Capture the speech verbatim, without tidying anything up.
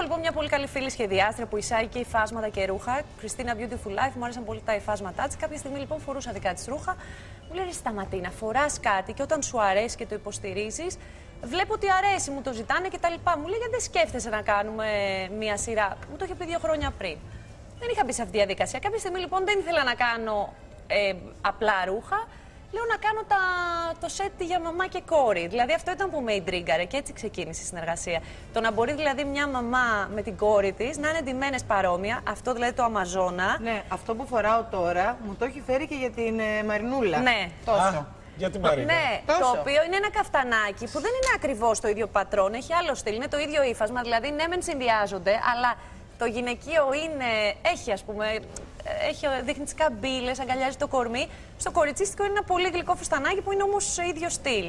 λοιπόν μια πολύ καλή φίλη σχεδιάστρια που εισάγει και υφάσματα και ρούχα. Χριστίνα Beautiful Life, μου άρεσαν πολύ τα υφάσματά τη. Κάποια στιγμή λοιπόν φορούσα δικά τη ρούχα. Μου λέει: σταματεί να φορά κάτι και όταν σου αρέσει και το υποστηρίζει, βλέπω ότι αρέσει, μου το ζητάνε κτλ. Μου λέει: γιατί δεν σκέφτεσαι να κάνουμε μια σειρά. Μου το είχε πει δύο χρόνια πριν. Δεν είχα μπει σε αυτή τη διαδικασία. Κάποια στιγμή λοιπόν δεν ήθελα να κάνω ε, απλά ρούχα. Λέω να κάνω τα, το σετ για μαμά και κόρη. Δηλαδή αυτό ήταν που με ιντρίγκαρε και έτσι ξεκίνησε η συνεργασία. Το να μπορεί δηλαδή μια μαμά με την κόρη της να είναι ντυμένες παρόμοια, αυτό δηλαδή το Αμαζόνα. Ναι, αυτό που φοράω τώρα μου το έχει φέρει και για την ε, Μαρινούλα. Ναι. Τόσο. Α, για την Μαρίνα. Ναι, Τόσο. το οποίο είναι ένα καφτανάκι που δεν είναι ακριβώς το ίδιο πατρόν, έχει άλλο στυλ, είναι το ίδιο ύφασμα. Δηλαδή ναι, μεν συνδυάζονται, αλλά το γυναικείο είναι, έχει ας πούμε, έχει, δείχνει τις καμπύλες, αγκαλιάζει το κορμί. Στο κοριτσίστικο είναι ένα πολύ γλυκό φουστανάκι που είναι όμως ίδιο στυλ.